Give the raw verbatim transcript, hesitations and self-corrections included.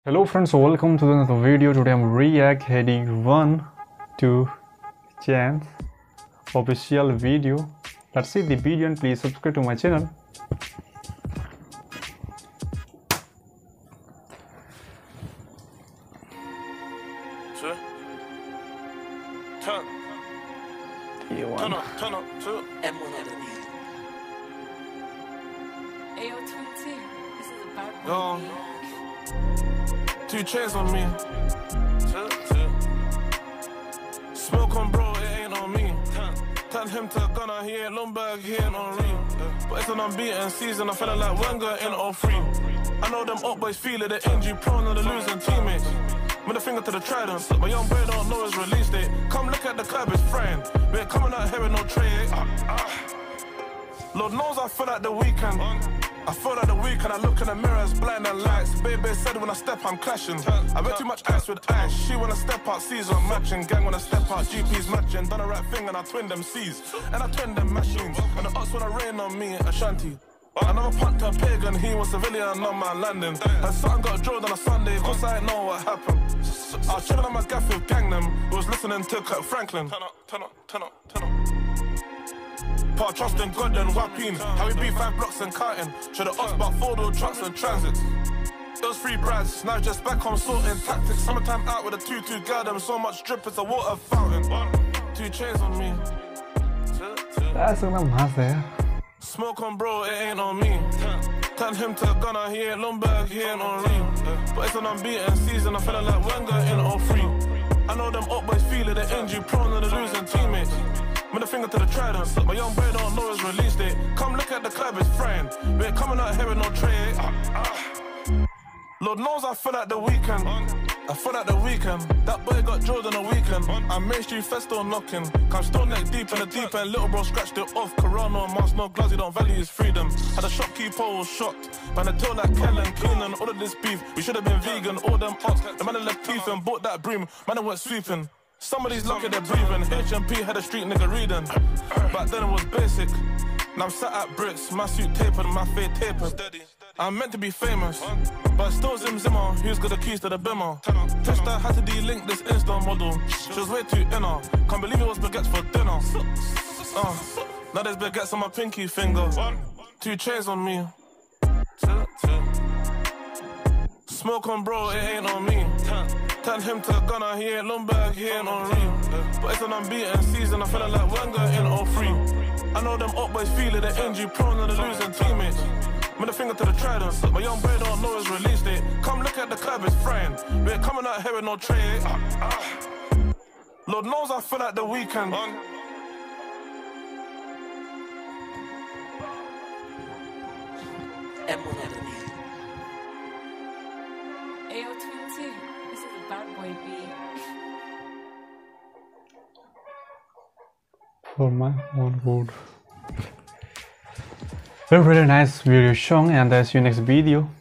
Hello friends, welcome to another video. Today I'm reacting one to Chance official video. Let's see the video and please subscribe to my channel. Turn, turn up, turn up, turn up. M one on the beat. Ayo, twenty. This is a bad one. Yo, two chains on me. Turn, turn. Smoke on bro, it ain't on me. Turn him to Gunner, he ain't Lundberg, he ain't on Reed. But it's an unbeaten season, I'm feeling like Wenger in oh three. I know them up boys feel it, the injury prone and the losing teammates. With a finger to the trident, my young boy don't know his release date. Come look at the club, it's frying. We ain't coming out here with no trade. Ah, ah. Lord knows I feel like the weekend. I feel like the weekend, I look in the mirror, it's blind and lights. Baby said when I step, I'm clashing. I bet too much ice with ice. She wanna step out, season matching. Gang wanna step out, G P's matching. Done the right thing and I twin them C's. And I twin them machines. And the ups wanna rain on me, Ashanti. Another punt to a pagan, he was civilian on my landing. Her son got drilled on a Sunday, cause I ain't know what happened. I was chilling on my gaff with gang them, who was listening to Kirk Franklin. Turn up, turn up, turn up, turn up. Part trust in God and Wapping. How we beat five blocks and counting. Should have asked about four-door trucks and transits. It was three brads, now just back home sorting tactics. Summertime out with a two-two girl, them so much drip, it's a water fountain. Two chains on me. That's a nice there. Smoke on bro, it ain't on me. Turn him to Gunner, he ain't Lundberg, he ain't on Reed. But it's an unbeaten season, I'm feeling like Wenger in oh three. I know them up boys feel it, the injury prone and the losing teammates. With a finger to the trident, my young boy don't know his release date. Come look at the club, it's frying. We ain't coming out here with no trade. Ah, ah. Lord knows I feel like the weekend. I feel like the weekend. That boy got drilled on the weekend. I'm Main Street Fest still knocking. I'm still neck deep in the deep end. Little bro scratched it off. Corona and mask, no gloves, he don't value his freedom. Had a shopkeeper was shocked. Man, I told like Kellen, Keenan, all of this beef. We should have been vegan, all them ox. The man that left teeth and bought that broom. Man, I went sweeping. Somebody's lucky they're breathing. H M P had a street nigga reading. Back then it was basic. Now I'm sat at bricks, my suit tapered, my fade tapered. I'm meant to be famous, but still Zim Zimmer, who's got the keys to the bimmer? Tester had to de-link this Insta model. She was way too inner. Can't believe it was baguettes for dinner. Uh, now there's baguettes on my pinky finger. Two chains on me. Smoke on bro, it ain't on me. Turn him to Gunner, he ain't Lundberg, he ain't on Reed. But it's an unbeaten season, I'm feeling like Wenger in oh three. I know them up boys feel it, the injury prone and the losing teammates. With a finger to the trident, my young boy don't know his release date. Come look at the club, it's frying. We ain't coming out here with no trade. Ah, ah. Lord knows I feel like the weekend. M one on the beat. Ayo, twenty. This is a bad boy beat. For my own good. Very really nice video song, and I'll see you next video.